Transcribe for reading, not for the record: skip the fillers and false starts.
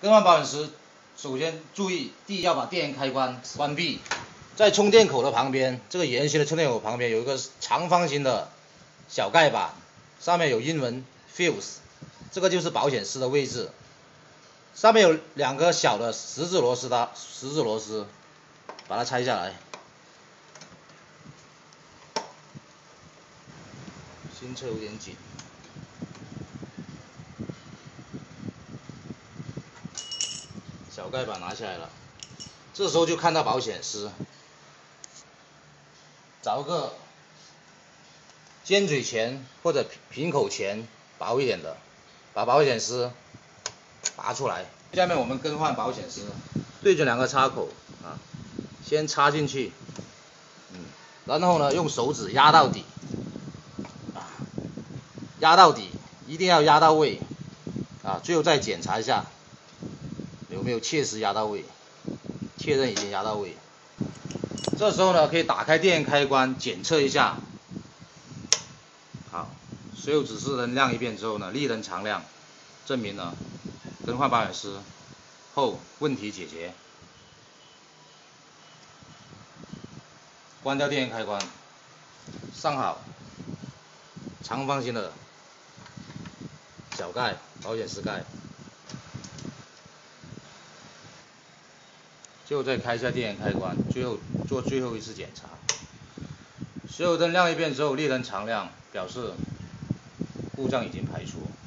更换保险时，首先注意，第一要把电源开关关闭，在充电口的旁边，这个圆形的充电口旁边有一个长方形的小盖板，上面有英文 fuse， 这个就是保险丝的位置。上面有2个小的十字螺丝，把它拆下来。新车有点紧。小盖板拿下来了，这时候就看到保险丝，找个尖嘴钳或者瓶口钳薄一点的，把保险丝拔出来。下面我们更换保险丝，对准2个插口啊，先插进去，然后呢用手指压到底，压到底，一定要压到位啊，最后再检查一下。有没有切实压到位？确认已经压到位。这时候呢，可以打开电源开关检测一下。好，所有指示灯亮一遍之后呢，力能常亮，证明呢更换保险丝后问题解决。关掉电源开关，上好长方形的小盖保险丝盖。最后再开一下电源开关，最后做最后一次检查。所有灯亮一遍之后，力能常亮，表示故障已经排除。